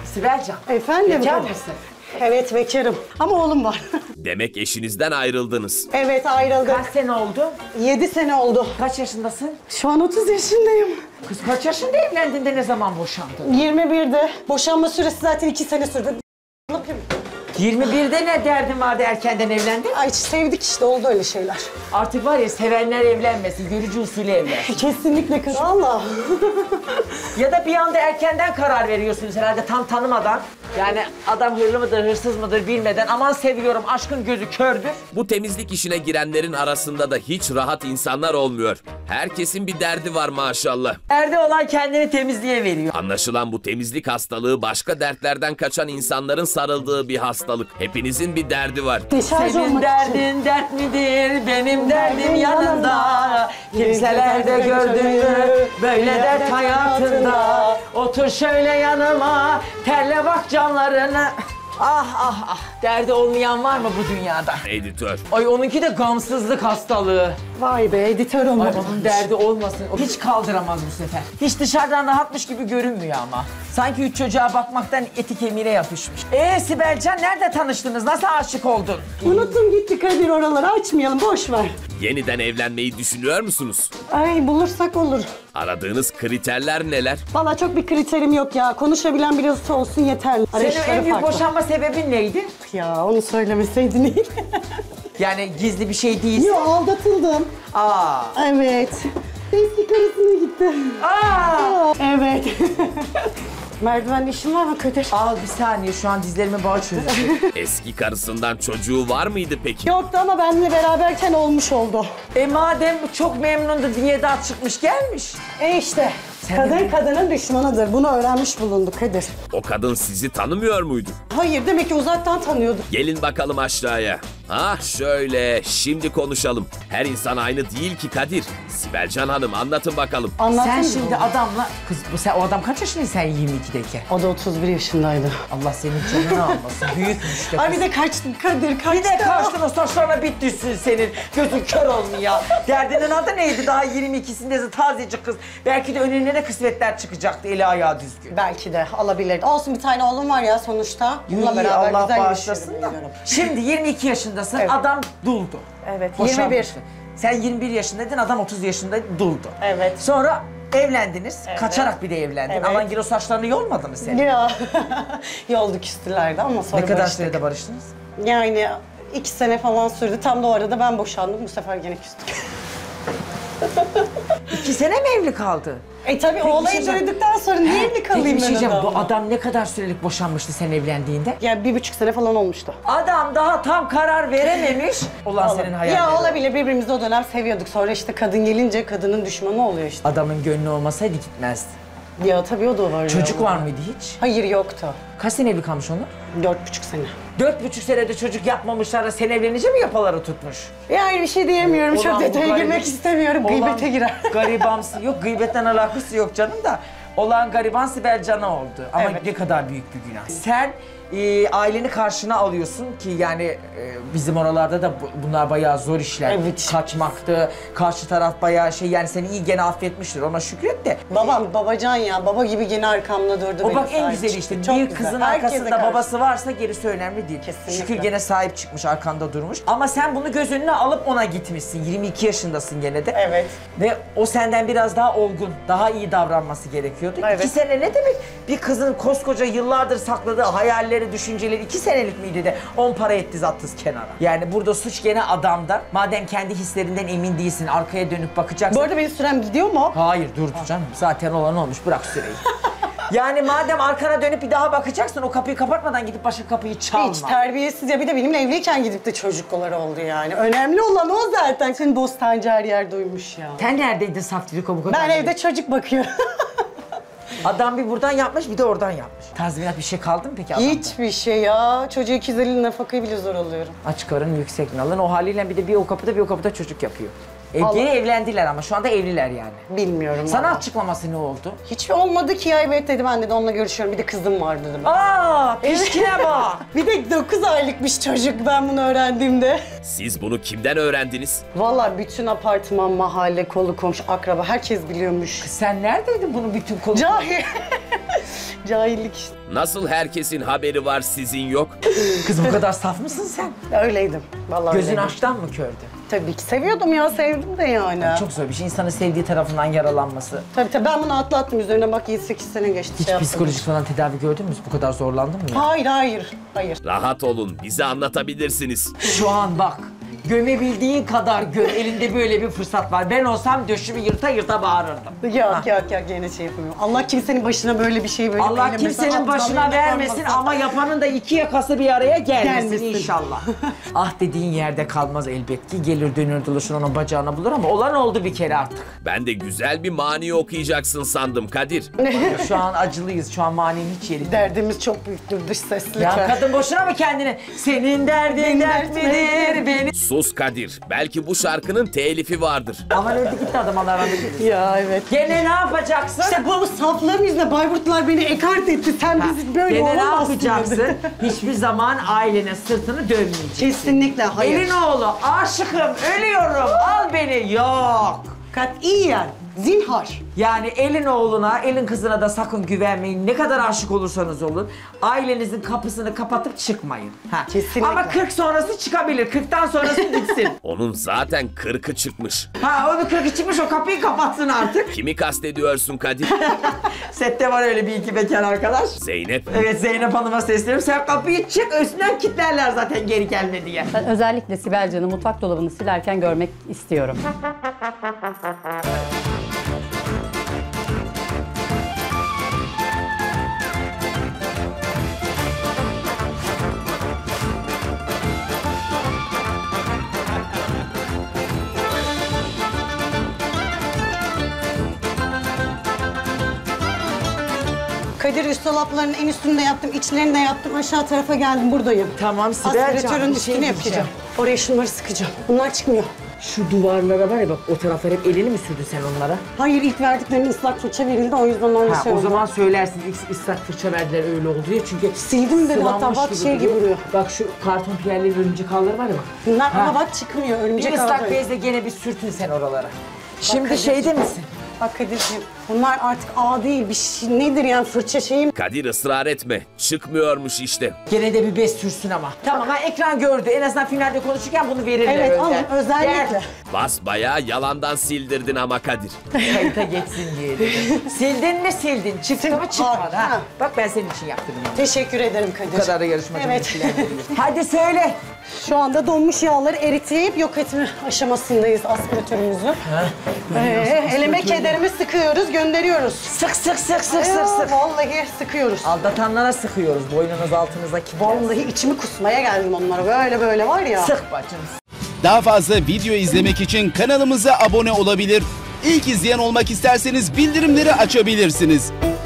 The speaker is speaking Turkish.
Sibelcan. Efendim? Bekar mısın? Evet bekarım ama oğlum var. Demek eşinizden ayrıldınız. Evet ayrıldık. Kaç sene oldu? 7 sene oldu. Kaç yaşındasın? Şu an 30 yaşındayım. Kız kaç yaşında evlendin de ne zaman boşandın? 21'de. Boşanma süresi zaten 2 sene sürdü. 21'de ne derdin vardı erkenden evlendin? Ay sevdik işte oldu öyle şeyler. Artık var ya sevenler evlenmesin, görücü usulü evlensin. Kesinlikle kız. Allah. Ya da bir anda erkenden karar veriyorsunuz herhalde tam tanımadan. Yani adam hırlı mıdır, hırsız mıdır bilmeden aman seviyorum, aşkın gözü kördür. Bu temizlik işine girenlerin arasında da hiç rahat insanlar olmuyor. Herkesin bir derdi var maşallah. Derdi olan kendini temizliğe veriyor. Anlaşılan bu temizlik hastalığı başka dertlerden kaçan insanların sarıldığı bir hastalık. Hepinizin bir derdi var. Deşarj Senin olmak derdin dert midir, benim derdim yanında. Kimselerde gördün mü böyle dert hayatında. Otur şöyle yanıma, terle bak camlarını. Ah ah ah, derdi olmayan var mı bu dünyada? Editör. Ay onunki de gamsızlık hastalığı. Vay be editör Ay olmak. onun derdi olmasın. O hiç kaldıramaz bu sefer. Hiç dışarıdan rahatmış gibi görünmüyor ama. Sanki 3 çocuğa bakmaktan eti kemiğine yapışmış. Sibelcan nerede tanıştınız? Nasıl aşık oldun? Unuttum gitti Kadir oraları açmayalım boş ver. Yeniden evlenmeyi düşünüyor musunuz? Ay bulursak olur. Aradığınız kriterler neler? Vallahi çok bir kriterim yok ya. Konuşabilen birisi olsun yeterli. Senin Arayışları en büyük farklı. boşanma sebebin neydi? Ya onu söylemeseydin iyi. Yani gizli bir şey değilse. Yo aldatıldım. Aa. Evet. Eski karısına gitti. Aa. Evet. Merdivenli işin var mı Kadir? Al bir saniye şu an dizlerime bağ çözüyor. Eski karısından çocuğu var mıydı peki? Yoktu ama benimle beraberken olmuş oldu. Madem çok memnundu diye daha çıkmış gelmiş. İşte. Sen Kadın de- kadının düşmanıdır. Bunu öğrenmiş bulunduk Kadir. O kadın sizi tanımıyor muydu? Hayır demek ki uzaktan tanıyorduk. Gelin bakalım aşağıya. Ah şöyle, şimdi konuşalım. Her insan aynı değil ki Kadir. Sibelcan Hanım anlatın bakalım. Anlattın Sen mı? şimdi adamla... Kız o adam kaç yaşındaydı sen 22'deyken? O da 31 yaşındaydı. Allah senin canını almasın. Büyükmüş de Ay kız. bir de kaçtım Kadir kaçtım. Bir de kaçtın o saçlarına bit düşsün senin. Gözün kör olsun ya. Derdinin adı neydi? Daha 22'sinde tazecik kız. Belki de önüne ne kısmetler çıkacaktı eli ayağı düzgün. Belki de alabilirdi. Olsun bir tane oğlum var ya sonuçta. Bununla İyi, beraber Allah güzel bağışlasın yaşıyorum, da. biliyorum. Şimdi 22 yaşındasın, Evet. adam duldu. Evet, 21. Boşanmışsın. Sen 21 yaşındaydın, adam 30 yaşında duldu. Evet. Sonra evlendiniz, Evet. kaçarak bir de evlendin. Evet. Alangir o saçlarını yolmadı mı seni? Ya yolduk üstülerde ama sonra Ne kadar barıştık. sürede barıştınız? Yani 2 sene falan sürdü. Tam da o arada ben boşandım. Bu sefer gene küstük. 2 sene mi evli kaldı? Tabii o olayı şey- duyduktan sonra niye evli Peki kalayım bir ben şey diyeceğim, bu adamla? adam ne kadar sürelik boşanmıştı sen evlendiğinde? Yani 1,5 sene falan olmuştu. Adam daha tam karar verememiş. Olan senin hayallerin. Ya olabilir birbirimizi o dönem seviyorduk. Sonra işte kadın gelince kadının düşmanı oluyor işte. Adamın gönlü olmasaydı gitmezdi. Ya tabii o da var. Çocuk ya. var mıydı hiç? Hayır yoktu. Kaç sene evli kalmış onlar? 4,5 sene. 4,5 senede çocuk yapmamışlar da sen evlenince mi yapaları tutmuş? Yani bir şey diyemiyorum. Ulan Çok bu detaya garip- girmek istemiyorum. Olan Gıybete girer. Garibamsı. Yok gıybetten alakası yok canım da. Olan gariban Sibelcan'a oldu. Ama Evet. ne kadar büyük bir günah. Sen aileni karşına alıyorsun ki yani bizim oralarda da bunlar bayağı zor işler. Evet. Kaçmaktı, karşı taraf bayağı şey yani seni iyi gene affetmiştir ona şükret de. Babam babacan ya. Baba gibi gene arkamda durdu. O benim bak en sahip güzeli çıktı. işte Çok bir güzel. kızın Herkese arkasında karşı. babası varsa gerisi önemli değil. Kesinlikle. Şükür gene sahip çıkmış arkanda durmuş. Ama sen bunu göz önüne alıp ona gitmişsin. 22 yaşındasın gene de. Evet. Ve o senden biraz daha olgun, daha iyi davranması gerekiyordu. Evet. 2 sene ne demek? Bir kızın koskoca yıllardır sakladığı hayalleri, düşünceleri 2 senelik miydi de 10 para etti zattız kenara. Yani burada suç gene adamda. Madem kendi hislerinden emin değilsin, arkaya dönüp bakacaksın. Bu arada benim sürem gidiyor mu? Hayır durdu canım. Zaten olan olmuş. Bırak süreyi. Yani madem arkana dönüp bir daha bakacaksın o kapıyı kapatmadan gidip başka kapıyı çalma. Hiç terbiyesiz ya bir de benimle evliyken gidip de çocuklar oldu yani. Önemli olan o zaten. Senin Bostancı her yer duymuş ya. Sen neredeydin Saftiriko bu kadar? Ben evde çocuk bakıyorum. Adam bir buradan yapmış bir de oradan yapmış. Tazminat bir şey kaldı mı peki adamda? Hiçbir şey ya. Çocuğa 250 nafakayı bile zor alıyorum. Aç karın yüksek nalın o haliyle bir de bir o kapıda bir o kapıda çocuk yapıyor. Allah. Geri evlendiler ama şu anda evliler yani. Bilmiyorum. Sana vallahi. açıklaması ne oldu? Hiç olmadı ki ya evet dedi ben dedi onunla görüşüyorum. Bir de kızım var dedim. Aa, pişkine bak. Bir de 9 aylıkmış çocuk ben bunu öğrendiğimde. Siz bunu kimden öğrendiniz? Vallahi bütün apartman, mahalle, kolu komşu, akraba herkes biliyormuş. Sen neredeydin bunu bütün konu? Cahil. Cahillik işte. Nasıl herkesin haberi var sizin yok? Kız bu kadar saf mısın sen? Öyleydim. Vallahi Gözün öyleydim. açtan mı kördü? Tabii ki seviyordum ya, sevdim de yani. Çok zor bir şey. İnsanın sevdiği tarafından yaralanması. Tabii ben bunu atlattım. Üzerine bak 7-8 sene geçti. Hiç şey yaptım. psikolojik falan tedavi gördün mü? Bu kadar zorlandın mı ya? Hayır. Rahat olun, bize anlatabilirsiniz. Şu an bak. Gömebildiğin kadar göm. Elinde böyle bir fırsat var. Ben olsam döşümü yırta yırta bağırırdım. Yok gene şey yapamıyorum. Allah kimsenin başına böyle bir şey böyle Allah eylemesin, kimsenin başına aptallarına vermesin koymasın. ama yapanın da iki yakası bir araya gelmesin, Gelmesin. inşallah. Ah dediğin yerde kalmaz elbet ki. Gelir dönür dolaşır onun bacağına bulur ama olan oldu bir kere artık. Ben de güzel bir mani okuyacaksın sandım Kadir. Şu an acılıyız. Şu an manenin hiç yeri değil. Derdimiz çok büyüktür dış ses Ya lütfen. kadın boşuna mı kendini? Senin derdin dert midir benim? Sus Kadir, belki bu şarkının telifi vardır. Aman öldü gitti adam Allah rahmet eylesin. Ya evet. Gene ne yapacaksın? İşte bu saflığım yüzünden Bayburtlular beni ekart etti. Sen bizi böyle Gene ne olamazsın yapacaksın? dedi. Hiçbir zaman ailenin sırtını dönmeyeceksin. Kesinlikle hayır. Elin oğlu aşıkım ölüyorum al beni yok. Katiyen. Zinhar. Yani elin oğluna, elin kızına da sakın güvenmeyin. Ne kadar aşık olursanız olun. Ailenizin kapısını kapatıp çıkmayın. Ha. Kesinlikle. Ama 40 sonrası çıkabilir. 40'tan sonrası gitsin. Onun zaten 40'ı çıkmış. Ha onu 40'ı çıkmış o kapıyı kapatsın artık. Kimi kastediyorsun Kadir? Sette var öyle bir iki bekar arkadaş. Zeynep. Evet Zeynep Hanım'a sesleniyorum. Sen kapıyı çık üstünden kilitlerler zaten geri gelme diye. Ben özellikle Sibel Can'ı mutfak dolabını silerken görmek istiyorum. Kadir üst dolaplarının en üstünde yaptım, içlerini de yaptım. Aşağı tarafa geldim, buradayım. Tamam Sibelcan, Aspiratörün bir şey üstünü diyeceğim. yapacağım. Oraya şunları sıkacağım. Bunlar çıkmıyor. Şu duvarlara var ya bak o taraflar hep elini mi sürdün sen onlara? Hayır, ilk verdiklerinin ıslak fırça verildi, o yüzden öyle Ha, şey o oldu. zaman söylersin ilk ıslak fırça verdiler öyle oldu diye çünkü Sildim dedi, hatta sıvanmış bak şey gibi duruyor. Bak şu karton piyerlerin örümcek ağları var ya bak. Bunlar Ha. ama bak çıkmıyor, Bir örümcek ıslak ağları. bezle gene bir sürtün sen oralara. Şimdi Kadir'cim. şeyde misin? Bak Kadir'ciğim, bunlar artık ağ değil, bir şey nedir yani fırça şeyim. Kadir ısrar etme. Çıkmıyormuş işte. Gene de bir bez sürsün ama. Tamam ha ekran gördü. En azından finalde konuşurken bunu verirler Evet, önden. alın özellikle. Gel. Basbayağı yalandan sildirdin ama Kadir. Kayıta geçsin diye dedim. Sildin mi sildin, çıktı mı çıkmadı ha. Ha. Bak ben senin için yaptım onu. Teşekkür ederim Kadir. Bu kadar da yarışmacı Evet. Hadi söyle. Şu anda donmuş yağları eritip yok etme aşamasındayız aspiratörümüzü. Eleme kederimi sıkıyoruz, gönderiyoruz. Sık sık sık sık sık sık. Vallahi sıkıyoruz. Aldatanlara sıkıyoruz. Boynunuz altınıza kilitler. Vallahi içimi kusmaya geldim onlara. Böyle var ya. Sık bacım. Daha fazla video izlemek için kanalımıza abone olabilir. İlk izleyen olmak isterseniz bildirimleri açabilirsiniz.